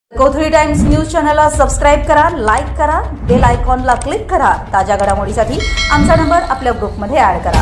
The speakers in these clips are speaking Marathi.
कोथळी टाइम्स न्यूज चॅनलला सबस्क्राइब करा, लाईक करा, बेल आयकॉनला क्लिक करा। ताज्या घडामोडींसाठी आमचा नंबर आपल्या ग्रुपमध्ये ऍड करा।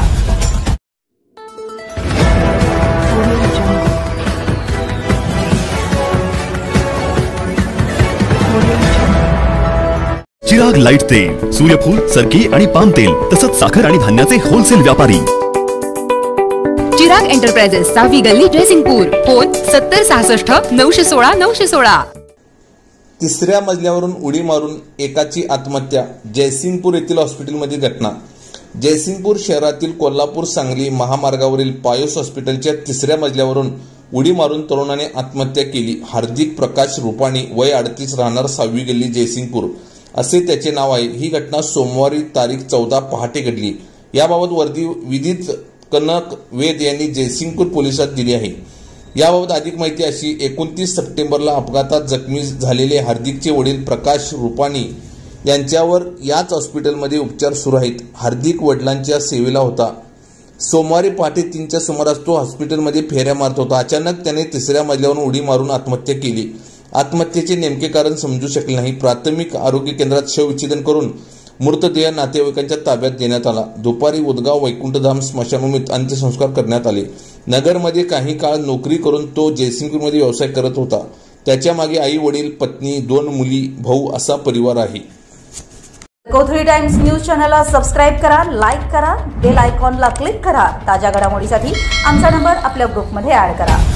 चिराग लाईट तेल, सूर्यफूल, सरकी आणि पाम तेल तसंच साखर आणि धान्याचे होलसेल व्यापारी। चिराग एंटरप्राइजेस, 6वी गल्ली, जयसिंगपूर। फोन 7066 916 916। तिसऱ्या मजल्यावरून उडी मारून एकाची आत्महत्या। जयसिंगपूर येथील हॉस्पिटलमधील घटना। जयसिंगपूर शहरातील कोल्हापूर सांगली महामार्गावरील पायोस हॉस्पिटलच्या तिसऱ्या मजल्यावरून उडी मारून तरुणाने आत्महत्या केली। हार्दिक प्रकाश रुपाणी, वय 38, राहणार 6वी गल्ली, जयसिंगपूर असे त्याचे नाव आहे। ही घटना सोमवारी तारीख 14 पहाटे घडली। याबाबत विदित कनक वेद यांनी जयसिंगपूर पोलिसात दिली आहे। याबाबत अधिक माहिती अशी, 29 सप्टेंबरला अपघातात जखमी झालेले हार्दिकचे वडील प्रकाश रुपाणी यांच्यावर याच हॉस्पिटलमध्ये उपचार सुरू आहेत। हार्दिक वडिलांच्या सेवेला होता। सोमवारी पहाटे 3च्या सुमारास तो हॉस्पिटलमध्ये फेऱ्या मारत होता। अचानक त्याने तिसऱ्या मजल्यावरून उडी मारून आत्महत्या केली। आत्महत्येचे नेमके कारण समजू शकले नाही। प्राथमिक आरोग्य केंद्रात शवविच्छेदन करून मृतदेह नातेवाईकांच्या ताब्यात देण्यात आला। दुपारी उदगाव वैकुंठधाम स्मशानभूमीत अंत्यसंस्कार करण्यात आले। नगरमध्ये काही काळ नोकरी करून तो जयसिंगपूरमध्ये व्यवसाय करत होता। त्याच्या मागे आई वडील, पत्नी, 2 मुली, भाऊ असा परिवार आहे। कोथळी टाइम्स न्यूज चॅनलला सबस्क्राइब करा, लाईक करा, बेल आयकॉनला क्लिक करा। ताज्या घडामोडींसाठी आमचा नंबर आपल्या ग्रुपमध्ये ऍड करा।